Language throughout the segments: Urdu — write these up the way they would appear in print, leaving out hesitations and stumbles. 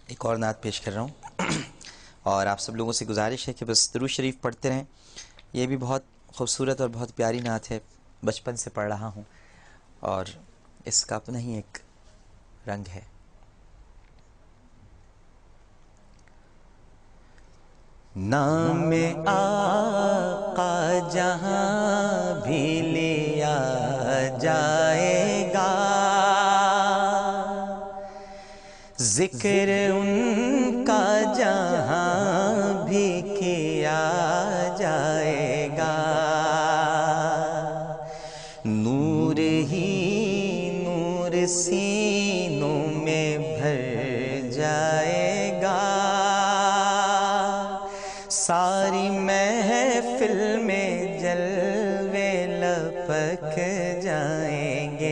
ایک اور نعت پیش کر رہا ہوں اور آپ سب لوگوں سے گزارش ہے کہ بس درود شریف پڑھتے رہیں. یہ بھی بہت خوبصورت اور بہت پیاری نعت ہے، بچپن سے پڑھ رہا ہوں اور اس کا اپنا ہی ایک رنگ ہے. نام آقا جہاں بھی لیا جائے گا، ذکر ان کا جہاں بھی کیا جائے گا. نور ہی نور سینوں میں بھر جائے گا، ساری محفل میں جلوے لپک جائیں گے.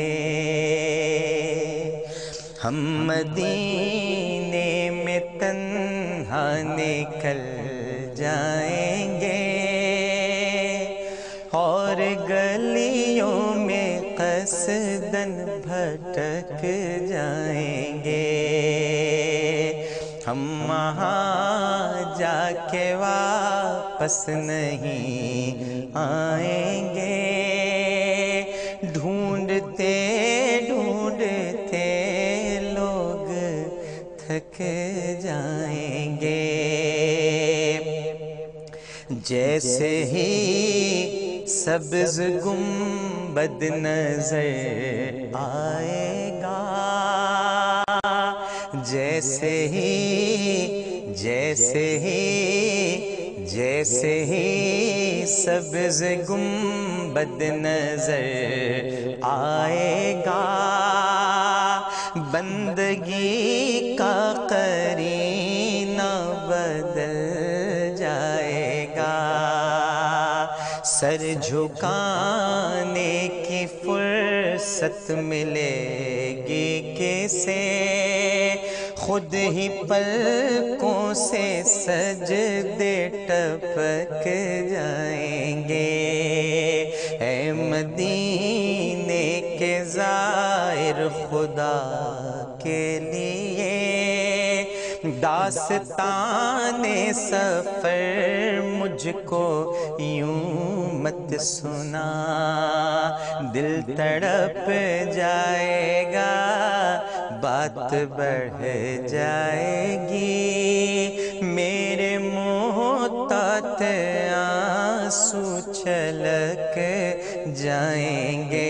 ہم مدینے میں تنہا نکل جائیں گے اور گلیوں میں قصدن بھٹک جائیں گے. ہم وہاں جا کے واپس نہیں آئیں گے، ڈھونڈتے ڈھونڈتے لوگ تھک جائیں گے. جیسے ہی سبز گنبد نظر آئے گا، جیسے ہی سبز گنبد نظر آئے گا، بندگی کا قرینہ بدل جائے گا. سر جھکانے کی فرصت ملے گی کیسے، خود ہی پلکوں سے سجدے ٹپک جائیں گے. اے مدینے کے زائر خدا کے لیے داستان سفر مجھ کو یوں مت سنا، دل تڑپ جائے گا، بات بڑھ جائے گی، میرے محتاط آنسو چھلک جائیں گے.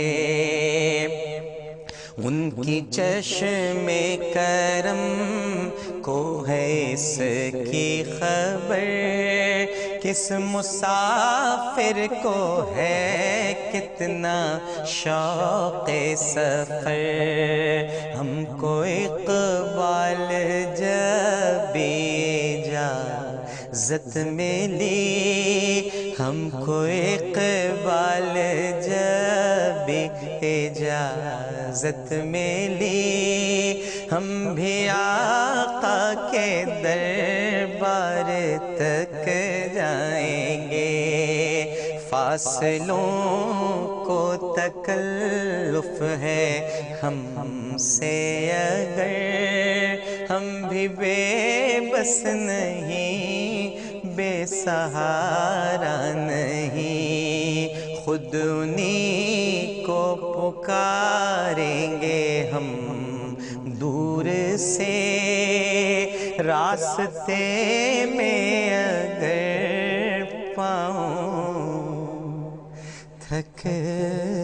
ان کی چشم کرم کو ہے اس کی خبر، کس مسافر کو ہے کتنا شوق سفر. ہم کو اقبال جب اجازت ملی، ہم کو اقبال جب اجازت ملی، ہم بھی آقا کے دربار تک جائیں گے. فاصلوں کو تکلف ہے ہم سے اگر، ہم بھی بے بس نہیں، بے سہارا نہیں، خود انہی کو پکاریں گے ہم دور سے. راستے میں اگر پاؤں تھک